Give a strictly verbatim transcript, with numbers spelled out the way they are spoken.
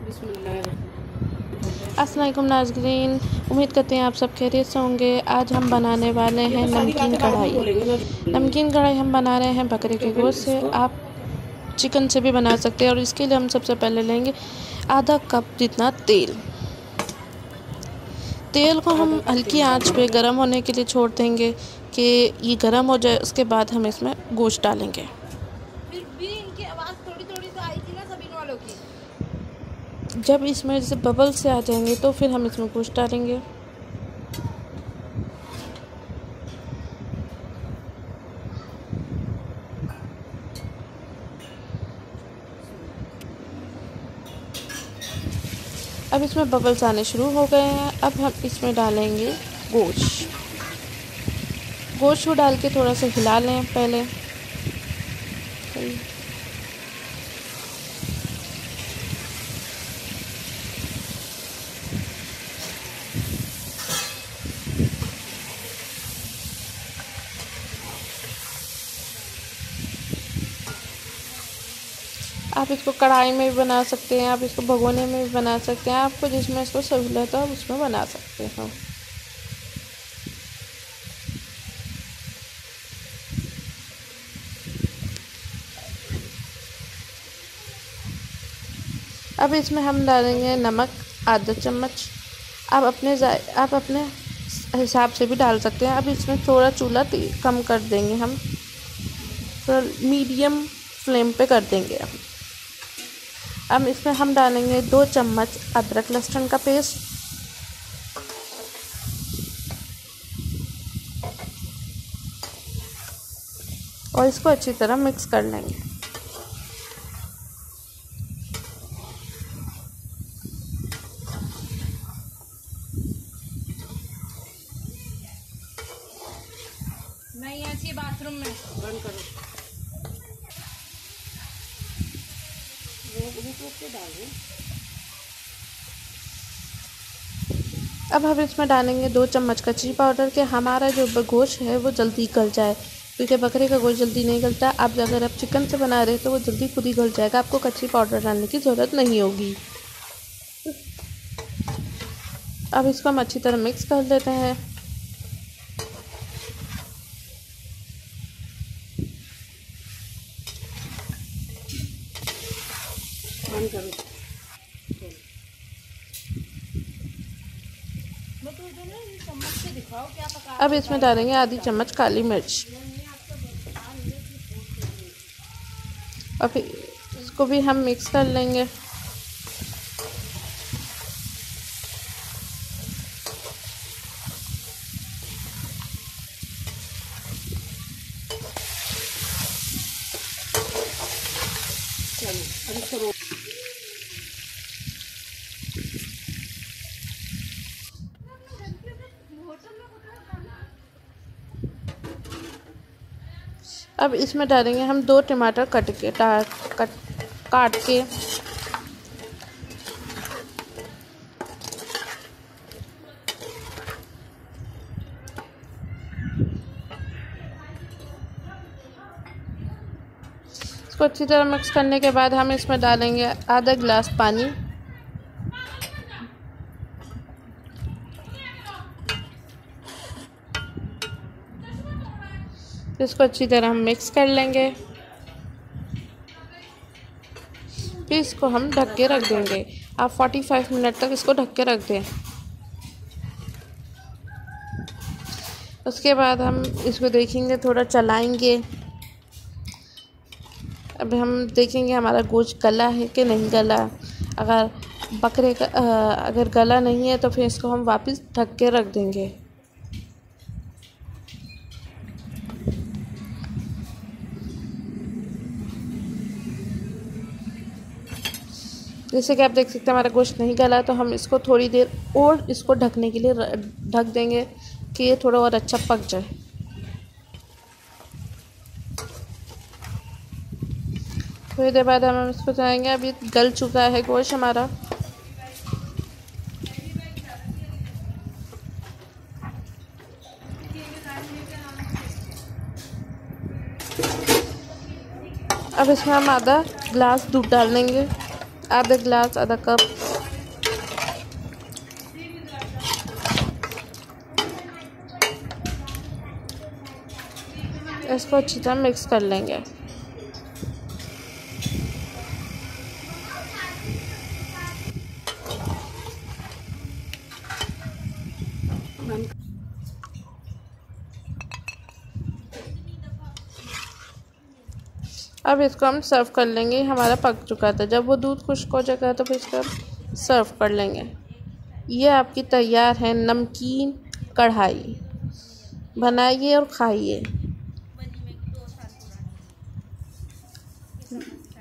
अस्सलाम वालेकुम नाज़रीन, उम्मीद करते हैं आप सब खैरियत से होंगे। आज हम बनाने वाले हैं नमकीन कढ़ाई। नमकीन कढ़ाई हम बना रहे हैं बकरे के गोश्त से। आप चिकन से भी बना सकते हैं। और इसके लिए हम सबसे पहले लेंगे आधा कप जितना तेल। तेल को हम हल्की आंच पे गरम होने के लिए छोड़ देंगे कि ये गरम हो जाए। उसके बाद हम इसमें गोश्त डालेंगे। फिर भी इनकी आवाज़ थोड़ी थोड़ी तो आई थी ना सभी वालों की। जब इसमें जैसे बबल से आ जाएंगे तो फिर हम इसमें गोश्त डालेंगे। अब इसमें बबल्स आने शुरू हो गए हैं। अब हम इसमें डालेंगे गोश्त। गोश्त को डाल के थोड़ा सा हिला लें पहले। आप इसको कढ़ाई में भी बना सकते हैं, आप इसको भगोने में भी बना सकते हैं। आपको जिसमें इसको सहूलत हो आप उसमें बना सकते हैं। अब इसमें हम डालेंगे नमक आधा चम्मच। आप अपने आप अपने हिसाब से भी डाल सकते हैं। अब इसमें थोड़ा चूल्हा कम कर देंगे, हम थोड़ा मीडियम फ्लेम पे कर देंगे। हम अब इसमें हम डालेंगे दो चम्मच अदरक लहसुन का पेस्ट। और इसको अच्छी तरह मिक्स कर लेंगे। मैं यहाँ से बाथरूम में बंद करो। अब हम इसमें डालेंगे दो चम्मच कच्ची पाउडर के हमारा जो गोश्त है वो जल्दी गल जाए, क्योंकि बकरे का गोश्त जल्दी नहीं गलता। आप अगर आप चिकन से बना रहे हैं तो वो जल्दी खुद ही गल जाएगा, आपको कच्ची पाउडर डालने की ज़रूरत नहीं होगी। अब इसको हम अच्छी तरह मिक्स कर लेते हैं। अब इसमें डालेंगे आधी चम्मच काली मिर्च। और फिर इसको भी हम मिक्स कर लेंगे। अब इसमें डालेंगे हम दो टमाटर कट के कट काट के। इसको अच्छी तरह मिक्स करने के बाद हम इसमें डालेंगे आधा गिलास पानी। इसको अच्छी तरह हम मिक्स कर लेंगे। फिर इसको हम ढक के रख देंगे। आप पैंतालीस मिनट तक इसको ढक के रख दें। उसके बाद हम इसको देखेंगे, थोड़ा चलाएंगे। अब हम देखेंगे हमारा गोश्त गला है कि नहीं गला। अगर बकरे का अगर गला नहीं है तो फिर इसको हम वापस ढक के रख देंगे। जैसे कि आप देख सकते हैं हमारा गोश्त नहीं गला, तो हम इसको थोड़ी देर और इसको ढकने के लिए ढक देंगे कि ये थोड़ा और अच्छा पक जाए। थोड़ी देर बाद हम इसको जाएंगे। अभी गल चुका है गोश्त हमारा। अब इसमें हम आधा ग्लास दूध डाल देंगे। आधा गिलास, आधा कप। इसको अच्छी तरह मिक्स कर लेंगे। अब इसको हम सर्व कर लेंगे। हमारा पक चुका था। जब वो दूध खुश्क हो जाएगा तो फिर इसको हम सर्व कर लेंगे। ये आपकी तैयार है नमकीन कढ़ाई। बनाइए और खाइए।